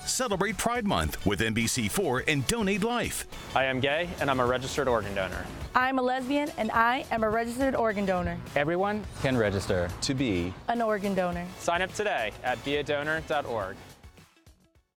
Celebrate Pride Month with NBC4 and donate life. I am gay and I'm a registered organ donor. I'm a lesbian and I am a registered organ donor. Everyone can register to be an organ donor. Sign up today at beadonor.org.